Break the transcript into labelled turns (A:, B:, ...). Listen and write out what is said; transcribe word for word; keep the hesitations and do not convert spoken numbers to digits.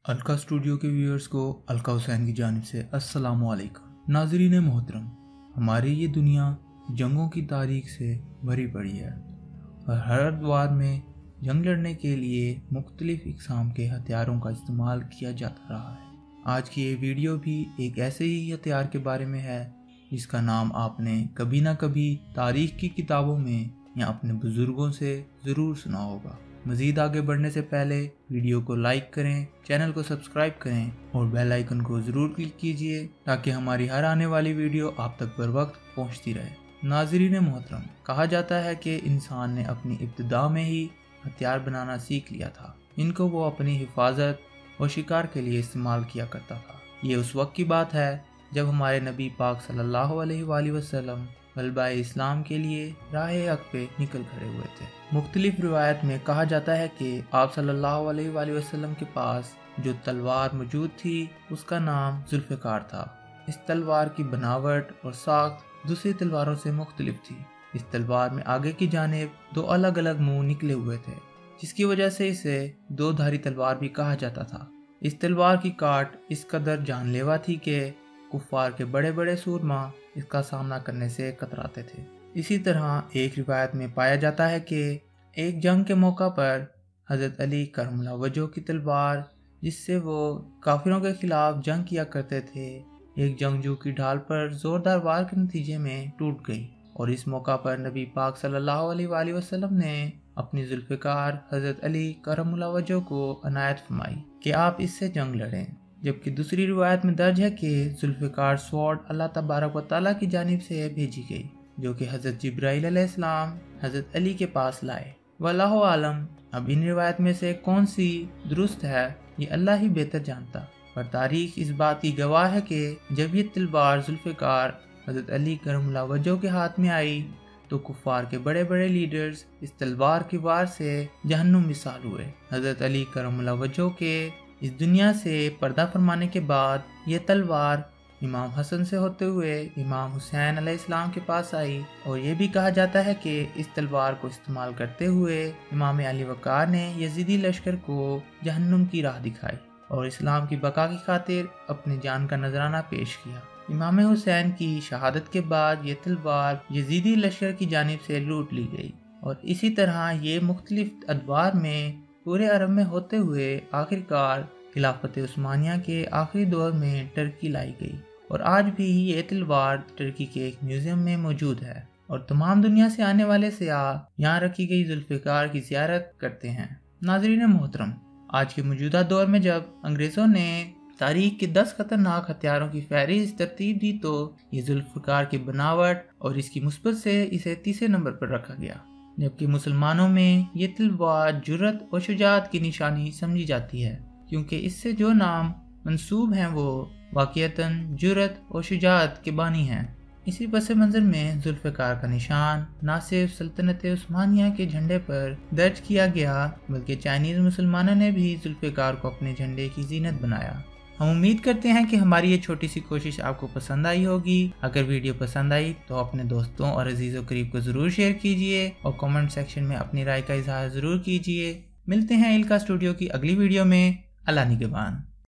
A: Alka studio के viewers को अलका हुसैन की जानिब से अस्सलाम वालेकुम। नाज़रीन मोहतरम, हमारी ये दुनिया जंगों की तारीख से भरी पड़ी है और हर दौर में जंग लड़ने के लिए मुख्तलिफ इक़साम के हथियारों का इस्तेमाल किया जाता रहा है। आज की ये वीडियो भी एक ऐसे ही हथियार के बारे में है जिसका नाम आपने कभी ना कभी तारीख की किताबों में या अपने बुज़ुर्गों से ज़रूर सुना होगा। मज़ीद आगे बढ़ने से पहले वीडियो को लाइक करें, चैनल को सब्सक्राइब करें और बेल आइकन को ज़रूर क्लिक कीजिए ताकि हमारी हर आने वाली वीडियो आप तक बर वक्त पहुँचती रहे। नाज़रीन मोहतरम, कहा जाता है कि इंसान ने अपनी इब्तिदा में ही हथियार बनाना सीख लिया था। इनको वो अपनी हिफाजत और शिकार के लिए इस्तेमाल किया करता था। ये उस वक्त की बात है जब हमारे नबी पाक सल्लल्लाहु अलैहि वसल्लम गलबाए इस्लाम के लिए राह हक पे निकल खड़े हुए थे। मुख्तलिफ रिवायत में कहा जाता है कि आप सल्लल्लाहु अलैहि वसल्लम के पास जो तलवार मौजूद थी उसका नाम जुल्फ़िकार था। इस तलवार की बनावट और साख्त दूसरी तलवारों से मुख्तलिफ थी। इस तलवार में आगे की जानिब दो अलग अलग मुंह निकले हुए थे, जिसकी वजह से इसे दो धारी तलवार भी कहा जाता था। इस तलवार की काट इस कदर जानलेवा थी कि कुफ्फार के बड़े बड़े सूरमा इसका सामना करने से कतराते थे। इसी तरह एक रिवायत में पाया जाता है कि एक जंग के मौका पर हज़रत अली करमुल्लाह वजह की तलवार, जिससे वो काफिरों के खिलाफ जंग किया करते थे, एक जंगजू की ढाल पर जोरदार वार के नतीजे में टूट गई और इस मौका पर नबी पाक सल्लल्लाहु अलैहि वसल्लम ने अपनी जुल्फ़िकार हज़रत अली करमुल्लाह वजह को अनायत फरमाई कि आप इससे जंग लड़ें। जबकि दूसरी रिवायत में दर्ज है कि जुल्फ़िकार स्वॉर्ड अल्लाह तबारक व तआला की जानिब से भेजी गई, जो कि हज़रत जिब्राइल अलैहिस्सलाम हज़रत अली के पास लाए। वल्लाहु आलम, अब इन रिवायत में से कौन सी दुरुस्त है ये अल्लाह ही बेहतर जानता, पर तारीख इस बात की गवाह है कि जब ये तलवार जुल्फ़िकार हज़रत अली करमुल्लाह वजह के हाथ में आई तो कुफ्फार के बड़े बड़े लीडर्स इस तलवार की वार से जहन्नुम मिसाल हुए। हज़रत अली करमुल्लाह वजह के इस दुनिया से पर्दा फरमाने के बाद ये तलवार इमाम हसन से होते हुए इमाम हुसैन अलैहिस्सलाम के पास आई और ये भी कहा जाता है कि इस तलवार को इस्तेमाल करते हुए इमाम अली वक़ार ने यजीदी लश्कर को जहन्नुम की राह दिखाई और इस्लाम की बका की खातिर अपनी जान का नजराना पेश किया। इमाम हुसैन की शहादत के बाद ये तलवार यजीदी लश्कर की जानिब से लूट ली गई और इसी तरह ये मुख्तलिफ अदवार में पूरे अरब में होते हुए आखिरकार खिलाफत उस्मानिया के आखिरी दौर में टर्की लाई गई और आज भी ये तलवार टर्की के एक म्यूजियम में मौजूद है और तमाम दुनिया से आने वाले सयाह यहाँ रखी गई जुल्फ़िकार की ज़ियारत करते हैं। नाज़रीन मोहतरम, आज के मौजूदा दौर में जब अंग्रेज़ों ने तारीख के दस खतरनाक हथियारों की फहरिस्त तरतीब दी तो ये जुल्फ़िकार की बनावट और इसकी मुस्बत से इसे तीसरे नंबर पर रखा गया, जबकि मुसलमानों में ये तलवार जुर्रत और शुजाअत की निशानी समझी जाती है, क्योंकि इससे जो नाम मंसूब हैं वो वाक़ियतन जुर्रत और शुजाअत के बानी हैं। इसी पस मंज़र में जुल्फ़िकार का निशान न सिर्फ सल्तनत उस्मानिया के झंडे पर दर्ज किया गया बल्कि चाइनीज़ मुसलमानों ने भी जुल्फ़िकार को अपने झंडे की जीनत बनाया। हम उम्मीद करते हैं कि हमारी ये छोटी सी कोशिश आपको पसंद आई होगी। अगर वीडियो पसंद आई तो अपने दोस्तों और अजीज़ों करीब को ज़रूर शेयर कीजिए और कमेंट सेक्शन में अपनी राय का इजहार ज़रूर कीजिए। मिलते हैं अलका स्टूडियो की अगली वीडियो में। अल्लाह निगहबान।